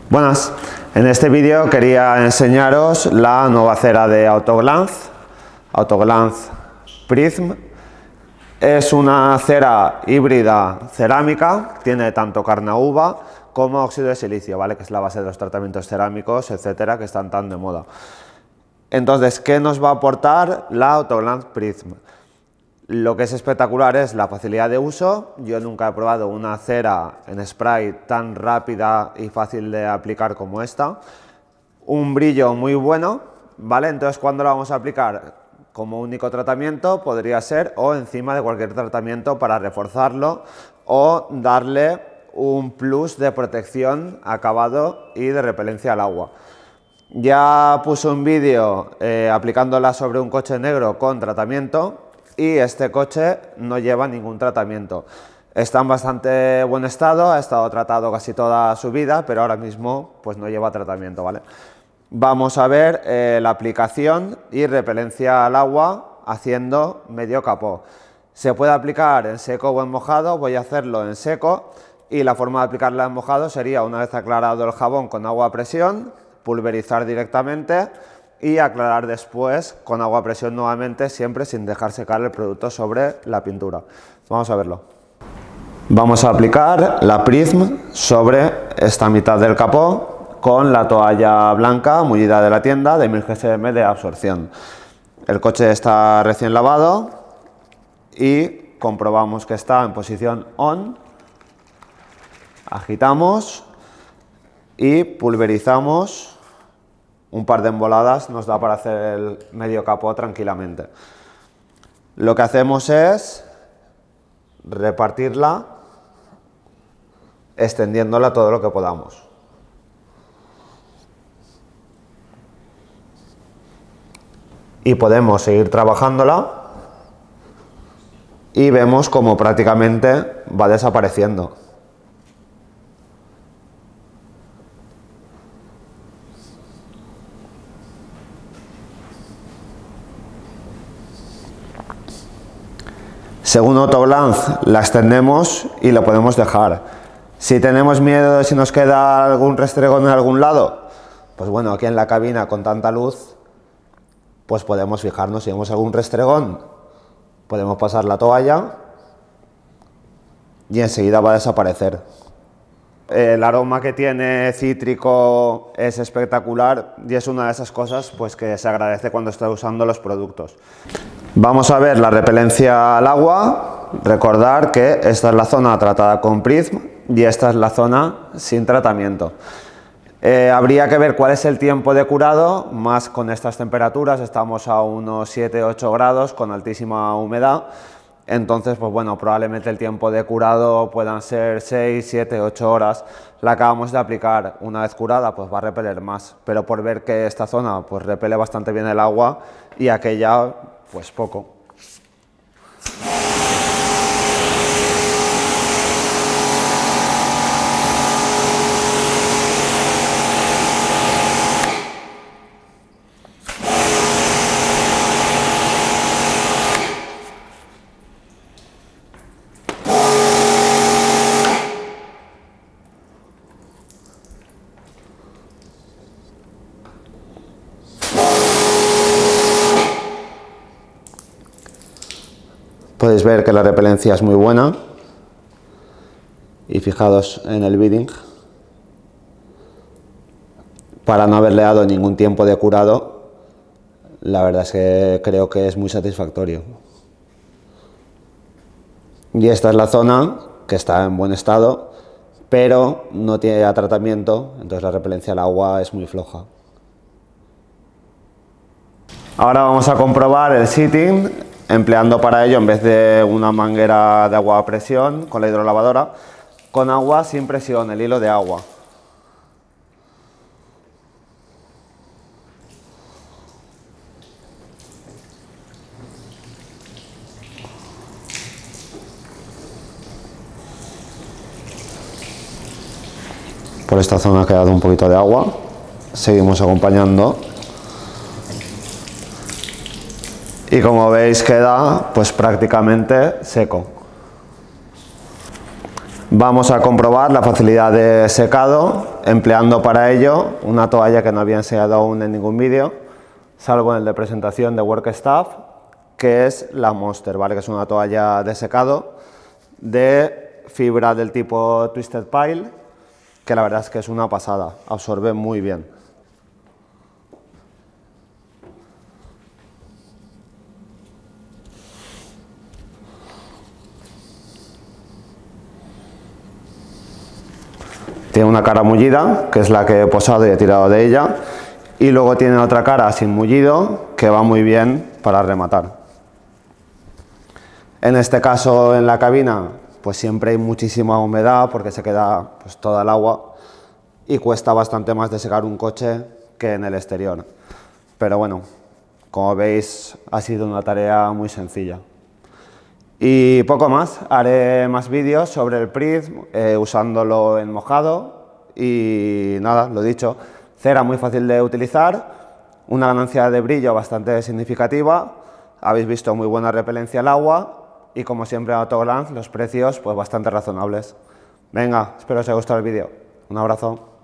Buenas, en este vídeo quería enseñaros la nueva cera de Autoglance Prism. Es una cera híbrida cerámica, tiene tanto carne a uva como óxido de silicio, ¿vale? Que es la base de los tratamientos cerámicos, etcétera, que están tan de moda. Entonces, ¿qué nos va a aportar la Autoglance Prism? Lo que es espectacular es la facilidad de uso. Yo nunca he probado una cera en spray tan rápida y fácil de aplicar como esta. Un brillo muy bueno, ¿vale? Entonces, ¿cuándo la vamos a aplicar? Como único tratamiento podría ser o encima de cualquier tratamiento para reforzarlo o darle un plus de protección, acabado y de repelencia al agua. Ya puse un vídeo aplicándola sobre un coche negro con tratamiento. Y este coche no lleva ningún tratamiento. Está en bastante buen estado, ha estado tratado casi toda su vida, pero ahora mismo pues no lleva tratamiento, ¿vale? Vamos a ver la aplicación y repelencia al agua haciendo medio capó. Se puede aplicar en seco o en mojado, voy a hacerlo en seco y la forma de aplicarla en mojado sería, una vez aclarado el jabón con agua a presión, pulverizar directamente y aclarar después con agua a presión nuevamente, siempre sin dejar secar el producto sobre la pintura. Vamos a verlo. Vamos a aplicar la Prism sobre esta mitad del capó con la toalla blanca mullida de la tienda de 1000 GSM de absorción. El coche está recién lavado y comprobamos que está en posición on. Agitamos y pulverizamos. Un par de emboladas nos da para hacer el medio capó tranquilamente. Lo que hacemos es repartirla, extendiéndola todo lo que podamos. Y podemos seguir trabajándola y vemos como prácticamente va desapareciendo. Según Autoglance la extendemos y la podemos dejar. Si tenemos miedo de si nos queda algún restregón en algún lado, pues bueno, aquí en la cabina con tanta luz, pues podemos fijarnos si vemos algún restregón, podemos pasar la toalla y enseguida va a desaparecer. El aroma que tiene cítrico es espectacular y es una de esas cosas pues que se agradece cuando está usando los productos. Vamos a ver la repelencia al agua. Recordar que esta es la zona tratada con Prism y esta es la zona sin tratamiento. Habría que ver cuál es el tiempo de curado, más con estas temperaturas, estamos a unos 7-8 grados con altísima humedad. Entonces, pues bueno, probablemente el tiempo de curado puedan ser 6, 7, 8 horas. La acabamos de aplicar, una vez curada pues va a repeler más, pero por ver que esta zona pues repele bastante bien el agua y aquella pues poco. Podéis ver que la repelencia es muy buena y fijaos en el beading. Para no haberle dado ningún tiempo de curado, la verdad es que creo que es muy satisfactorio. Y esta es la zona que está en buen estado, pero no tiene ya tratamiento, entonces la repelencia al agua es muy floja. Ahora vamos a comprobar el sitting, empleando para ello, en vez de una manguera de agua a presión con la hidrolavadora, con agua sin presión, el hilo de agua. Por esta zona ha quedado un poquito de agua, seguimos acompañando. Y como veis queda pues prácticamente seco. Vamos a comprobar la facilidad de secado empleando para ello una toalla que no había enseñado aún en ningún vídeo, salvo en el de presentación de Work Stuff, que es la Monster, ¿vale? Que es una toalla de secado de fibra del tipo Twisted Pile, que la verdad es que es una pasada, absorbe muy bien. Tiene una cara mullida, que es la que he posado y he tirado de ella, y luego tiene otra cara sin mullido, que va muy bien para rematar. En este caso, en la cabina, pues siempre hay muchísima humedad porque se queda pues, toda el agua y cuesta bastante más de secar un coche que en el exterior. Pero bueno, como veis, ha sido una tarea muy sencilla. Y poco más, haré más vídeos sobre el Prism usándolo en mojado y nada, lo dicho, cera muy fácil de utilizar, una ganancia de brillo bastante significativa, habéis visto muy buena repelencia al agua y como siempre en Autoglance los precios pues bastante razonables. Venga, espero os haya gustado el vídeo, un abrazo.